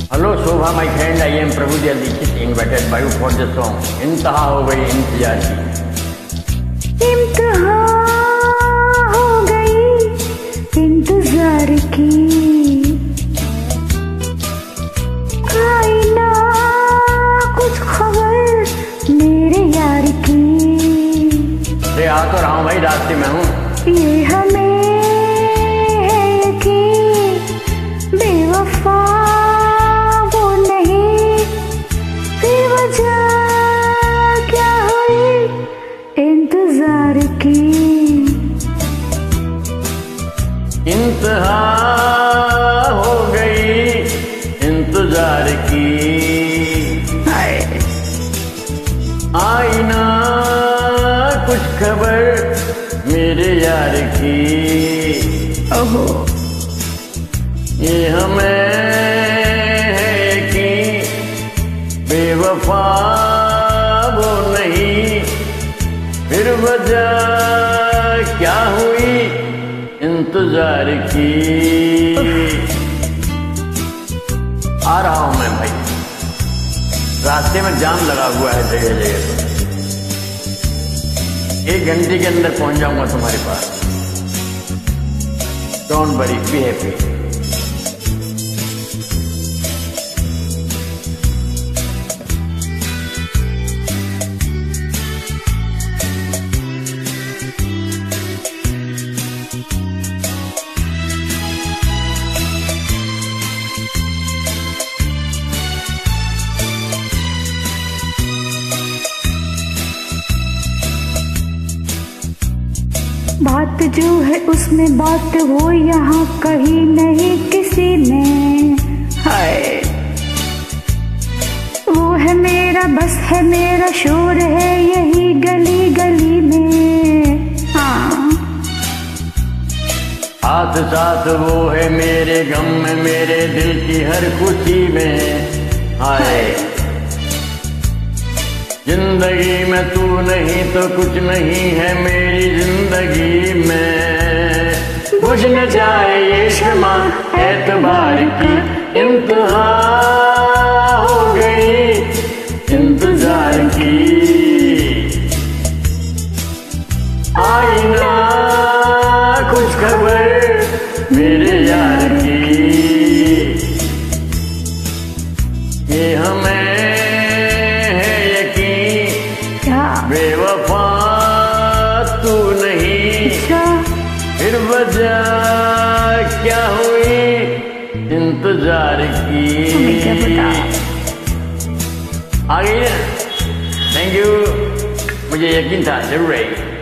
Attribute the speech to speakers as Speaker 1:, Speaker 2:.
Speaker 1: Hello, Shobha, my friend. I am Prabhudev Dixit, invited by you for the song. इंतहा हो गई इंतजार की,
Speaker 2: इंतहा हो गई इंतजार की, आई ना कुछ खबर मेरे यार की।
Speaker 1: अरे आ तो रहा हूँ भाई, रास्ते में हूँ।
Speaker 2: ये हमें है यकीन, बेवफा वो नहीं, बेवजह क्या हुई इंतजार की।
Speaker 1: इंतहा हो गई इंतजार की, आई ना कुछ खबर मेरे यार की।
Speaker 2: ओहो,
Speaker 1: ये हमें है कि बेवफा वो नहीं, फिर वजह क्या हुई इंतजार की। आ रहा हूं मैं भाई, रास्ते में जाम लगा हुआ है जगह जगह पर। 1 घंटे के अंदर पहुंच जाऊंगा तुम्हारे पास। Don't worry, be happy.
Speaker 2: बात जो है उसमें बात वो यहाँ कहीं नहीं किसी ने। हाय, वो है मेरा, बस है मेरा, शोर है यही गली गली में। हाँ,
Speaker 1: साथ साथ वो है मेरे गम में, मेरे दिल की हर खुशी में। हाय, जिंदगी में तू नहीं तो कुछ नहीं है मेरी जिंदगी में। बुझ न जाए ये शमा एतबार की, इंतहा हो गई इंतजार की। आई ना कुछ खबर मेरे यार की, ये हमें बेवफा तू नहीं, फिर वजह क्या हुई इंतजार की। आ गई ना? थैंक यू, मुझे यकीन था जरूर आएगी।